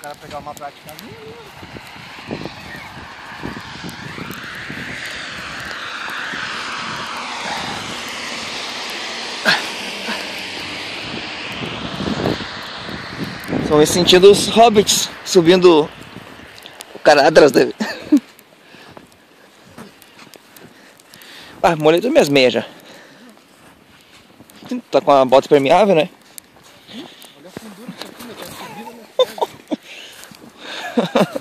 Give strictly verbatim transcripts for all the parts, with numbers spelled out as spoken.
cara pegar uma prática. São esses sentindo os hobbits subindo o Caradras dele. Ah, molhei todas minhas meias já. Tá com a bota permeável, né? Olha a fundura disso aqui, meu, tá subindo na perna.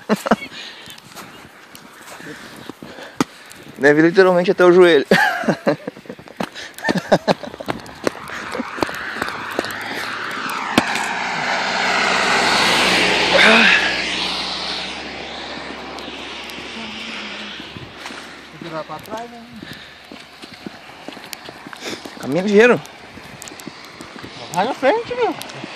Deve literalmente até o joelho. Tem que virar pra trás, né? Caminha ligeiro. Vai na frente, meu.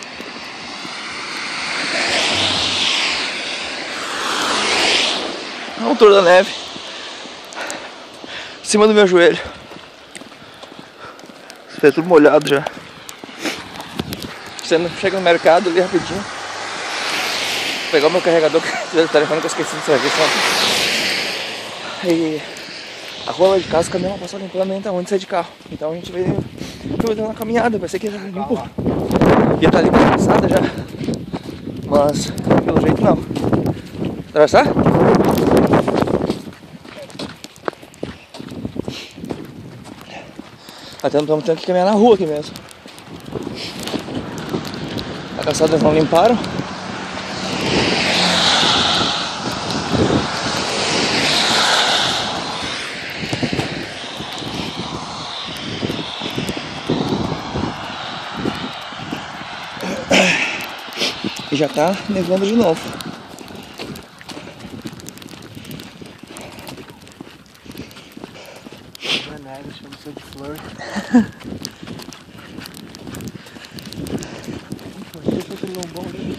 A altura da neve. Em cima do meu joelho. Isso é tudo molhado já. Você chega no mercado ali rapidinho. Vou pegar o meu carregador do telefone que eu esqueci de serviço. E a rua lá de casa, o caminhão não passou limpando nem onde sair de carro. Então a gente veio dando uma caminhada, vai ser que já limpo. Ia estar limpa passada já. Mas pelo jeito não. Atravessar? Até não estamos tendo que caminhar na rua aqui mesmo. A calçada não limparam. E já tá nevando de novo. Não é neve, chama-se de flor. Deixa eu ter um bom ali.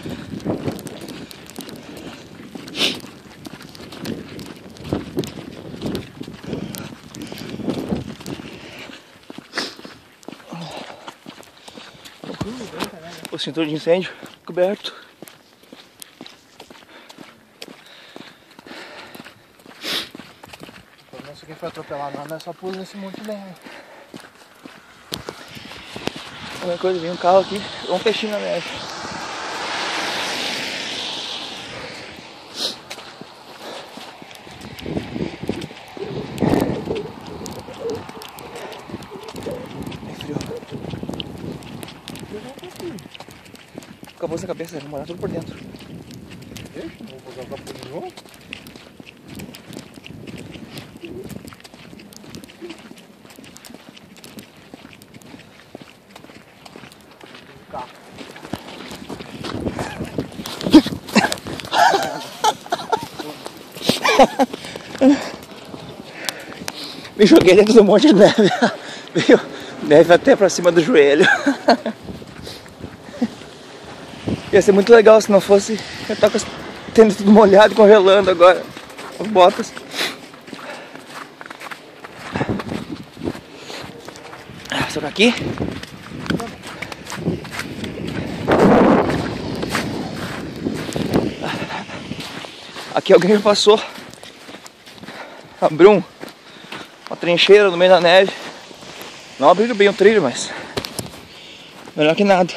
O cinturão de incêndio coberto. Se alguém foi atropelar nada, é só pula nesse monte de neve. Qualquer coisa, vem um carro aqui, um peixinho na neve. É frio. Acabou essa cabeça, vai molhar tudo por dentro. Deixa, vou botar o capô de novo. Carro. Me joguei dentro do monte de neve. Veio neve até pra cima do joelho. Ia ser muito legal se não fosse eu estar com as tênis tudo molhado e congelando agora. As botas. Só que aqui. Aqui alguém já passou. Abriu um, uma trincheira no meio da neve. Não abriu bem o trilho, mas melhor que nada.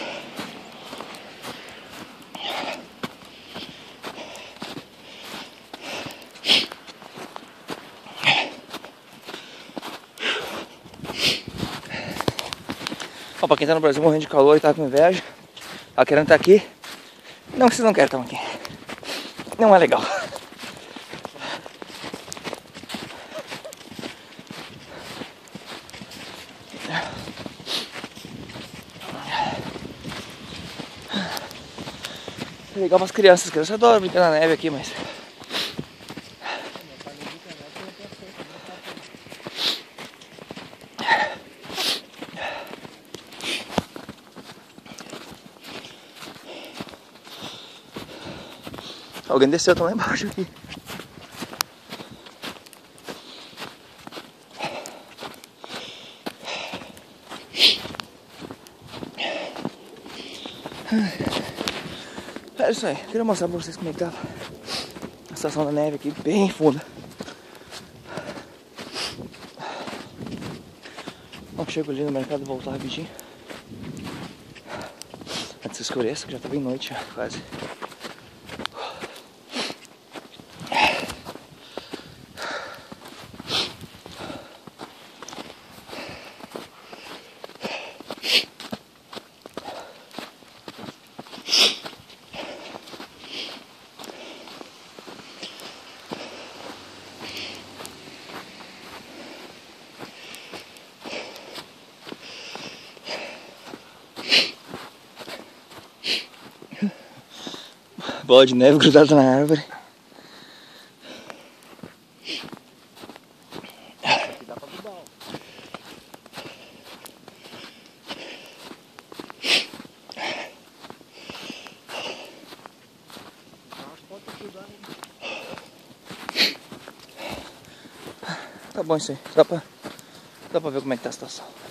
Ó, pra quem tá no Brasil morrendo de calor e tá com inveja, tá querendo estar aqui. Não, vocês não querem estar aqui. Não é legal. É legal para as crianças, as crianças adoram brincar na neve aqui, mas alguém desceu, tá lá embaixo aqui. isso aí. Queria mostrar pra vocês como é que tá a estação da neve aqui, bem funda. Bom, chego ali no mercado e voltar rapidinho. Antes que escureça, que já tá bem noite, já, quase. Bola de neve grudada na árvore. Aqui dá pra grudar, ó. Tá bom isso aí. Dá pra, dá pra ver como é que tá a situação.